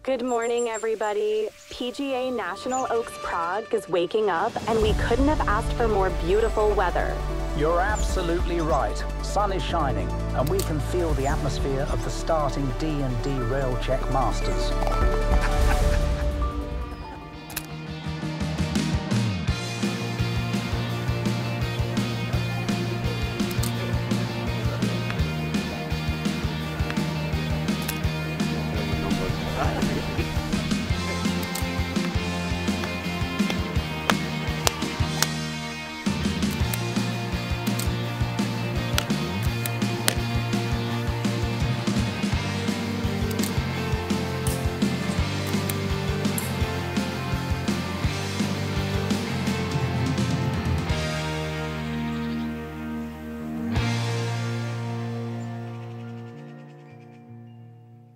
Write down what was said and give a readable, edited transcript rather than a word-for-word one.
Good morning, everybody. PGA National Oaks Prague is waking up, and we couldn't have asked for more beautiful weather. You're absolutely right. Sun is shining, and we can feel the atmosphere of the starting D&D Rail Czech Masters.